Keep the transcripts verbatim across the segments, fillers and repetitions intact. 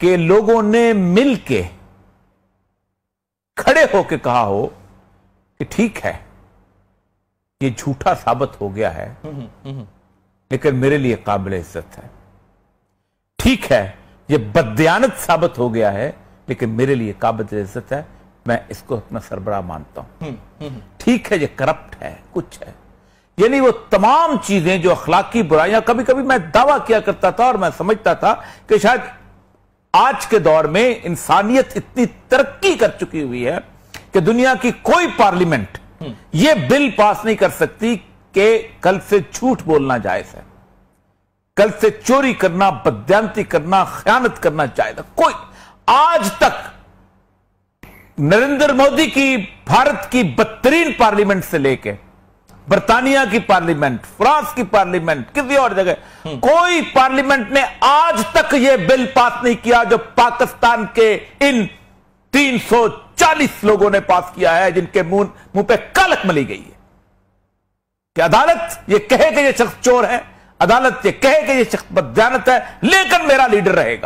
कि लोगों ने मिल के खड़े होकर कहा हो कि ठीक है ये झूठा साबित हो गया है लेकिन मेरे लिए काबिल इज्जत है, ठीक है ये बददियानत साबित हो गया है लेकिन मेरे लिए काबिल इज्जत है, मैं इसको अपना सरबराह मानता हूं, ठीक है ये करप्ट है कुछ है। यानी वो तमाम चीजें जो अखलाकी बुराइयां, कभी कभी मैं दावा किया करता था और मैं समझता था कि शायद आज के दौर में इंसानियत इतनी तरक्की कर चुकी हुई है कि दुनिया की कोई पार्लियामेंट यह बिल पास नहीं कर सकती कि कल से झूठ बोलना जायज है, कल से चोरी करना, बददियानती करना, खयानत करना जायज है। कोई आज तक नरेंद्र मोदी की भारत की बदतरीन पार्लियामेंट से लेके बर्तानिया की पार्लियामेंट, फ्रांस की पार्लियामेंट, किसी और जगह कोई पार्लियामेंट ने आज तक यह बिल पास नहीं किया जो पाकिस्तान के इन तीन सौ चालीस लोगों ने पास किया है जिनके मुंह मुंह पे कलक मली गई है कि अदालत ये कहे कि ये शख्स चोर है, अदालत ये कहे कि ये शख्स बददियानत है, लेकिन मेरा लीडर रहेगा।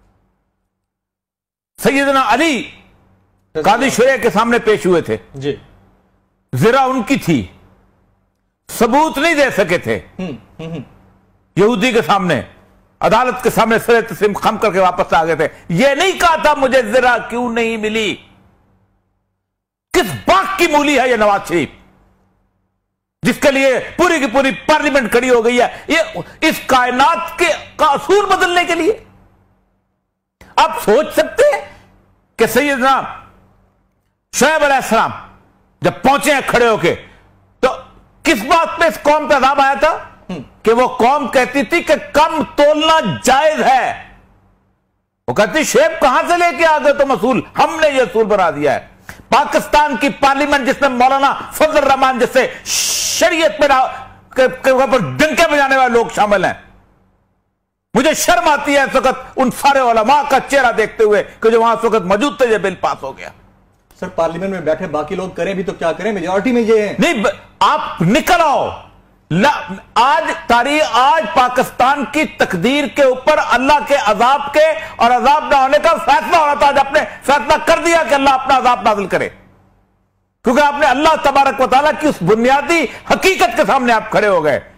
सैयदना अली कादी शुरा के सामने पेश हुए थे जी, जिरा उनकी थी, सबूत नहीं दे सके थे, यहूदी के सामने, अदालत के सामने सिरे तस्लीम खम करके वापस आ गए थे। यह नहीं कहा था मुझे जिरा क्यों नहीं मिली, किस बात की मूली है यह नवाज शरीफ जिसके लिए पूरी की पूरी पार्लियामेंट खड़ी हो गई है, ये इस कायनात के का असूल बदलने के लिए। आप सोच सकते हैं कि सैयदना शुएब अलैहिस्सलाम जब पहुंचे हैं खड़े होके तो किस बात पे इस कौम पे अज़ाब आया था कि वो कौम कहती थी कि कम तोलना जायज है, वो कहती शुएब कहां से लेके आ गए तुम असूल, हमने ये असूल बना दिया है। पाकिस्तान की पार्लियामेंट जिसमें मौलाना फजल रहमान जैसे शरीयत पे डंके बजाने वाले लोग शामिल हैं, मुझे शर्म आती है इस वक्त उन सारे उलमा का चेहरा देखते हुए कि जो वहां इस वक्त मौजूद थे, ये बिल पास हो गया। सर पार्लियामेंट में बैठे बाकी लोग करें भी तो क्या करें, मेजॉरिटी में ये है। नहीं, आप निकल आओ। आज तारीख, आज पाकिस्तान की तकदीर के ऊपर अल्लाह के अजाब के और अजाब ना होने का फैसला होना था। आज आपने फैसला कर दिया कि अल्लाह अपना अजाब नाजिल करे, क्योंकि आपने अल्लाह तबारक व तआला की उस बुनियादी हकीकत के सामने आप खड़े हो गए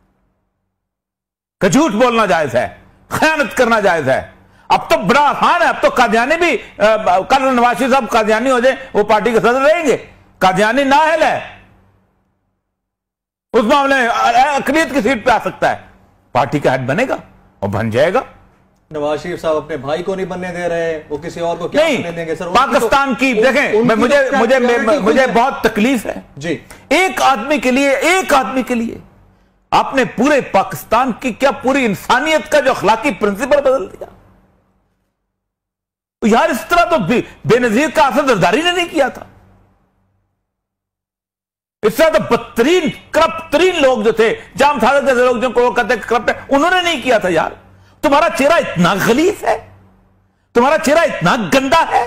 कि झूठ बोलना जायज है, खयानत करना जायज है। अब तो बड़ा आसान है, अब तो कादियानी भी, कल नवाज शरीफ साहब कादियानी हो जाए वो पार्टी के सदर रहेंगे, कादियानी नाअहल है, उस मामले में अक़लियत की सीट पे आ सकता है, पार्टी का हेड बनेगा और बन जाएगा। नवाज शरीफ साहब अपने भाई को नहीं बनने दे रहे, वो किसी और को क्या बनने देंगे सर? पाकिस्तान तो, की देखें, मैं मुझे तो मुझे मुझे, मुझे बहुत तकलीफ है जी, एक आदमी के लिए, एक आदमी के लिए आपने पूरे पाकिस्तान की क्या पूरी इंसानियत का जो अखलाकी प्रिंसिपल बदल दिया। यार इस तरह तो बे, बेनजीर का असद जरदारी ने नहीं किया था, इस तरह तो बदतरीन करप्टरीन लोग जो थे, जाम सादत जैसे लोग जिनको कहते हैं करप्ट है, उन्होंने नहीं किया था। यार तुम्हारा चेहरा इतना गलीज है, तुम्हारा चेहरा इतना गंदा है,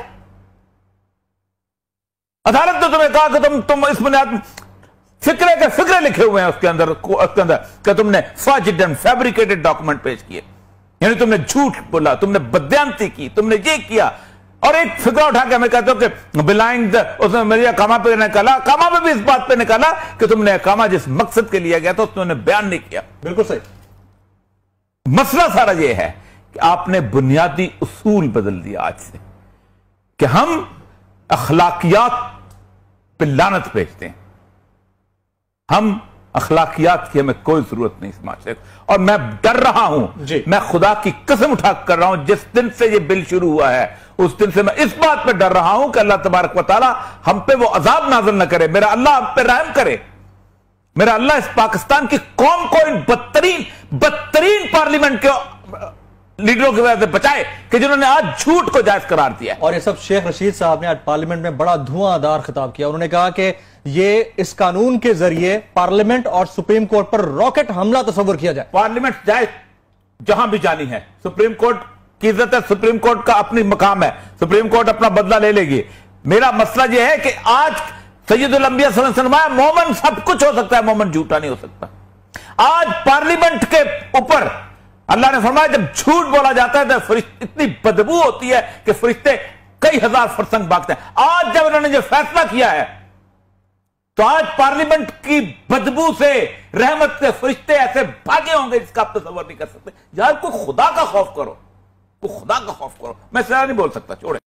अदालत ने तुम्हें कहा कि तुम तुम इस बुनियाद फिक्रे के फिक्रे लिखे हुए हैं उसके अंदर उसके अंदर कि तुमने फाजिद एंड फैब्रिकेटेड डॉक्यूमेंट पेश किए, यानी तुमने झूठ बोला, तुमने बददियानती की, तुमने ये किया। और एक फिक्रा उठा के मैं कहता हूं कि बिलाइंग उसने मेरी अकामा पे निकाला, अकामा पे भी इस बात पे निकाला कि तुमने अकामा जिस मकसद के लिए गया था उसने बयान नहीं किया। बिल्कुल सही। मसला सारा ये है कि आपने बुनियादी उसूल बदल दिया आज से कि हम अखलाकियात पे लानत भेजते हैं, हम अखलाकियात की हमें कोई जरूरत नहीं समाज से। और मैं डर रहा हूं, मैं खुदा की कसम उठा कर रहा हूं, जिस दिन से ये बिल शुरू हुआ है उस दिन से मैं इस बात पे डर रहा हूं कि अल्लाह तबारक व तआला हम पे वो अजाब नाज़िल न करे, मेरा अल्लाह हम पे रहम करे, मेरा अल्लाह इस पाकिस्तान की कौम को इन बदतरीन बदतरीन पार्लियामेंट के लीडरों की वजह से बचाए कि जिन्होंने आज झूठ को जायज करार दिया। और ये सब शेख रशीद साहब ने आज पार्लियामेंट में बड़ा धुआंधार खिताब किया। उन्होंने कहा कि ये इस कानून के जरिए पार्लियामेंट और सुप्रीम कोर्ट पर रॉकेट हमला तस्वर किया जाए। पार्लियामेंट जाए जहां भी जानी है, सुप्रीम कोर्ट की इज्जत है, सुप्रीम कोर्ट का अपनी मकाम है, सुप्रीम कोर्ट अपना बदला ले लेगी। मेरा मसला यह है कि आज सैयदुल अंबिया सल्लल्लाहु अलैहि वसल्लम, मोमन सब कुछ हो सकता है, मोमन झूठा नहीं हो सकता। आज पार्लियामेंट के ऊपर अल्लाह ने फरमाया जब झूठ बोला जाता है तो फरिश्ते इतनी बदबू होती है कि फरिश्ते कई हजार फरसंग भागते हैं। आज जब उन्होंने जो फैसला किया है तो आज पार्लियामेंट की बदबू से, रहमत से फरिश्ते ऐसे भागे होंगे जिसका आप तसव्वुर नहीं कर सकते। यार कोई खुदा का खौफ करो, कोई खुदा का खौफ करो। मैं ज्यादा नहीं बोल सकता, छोड़े।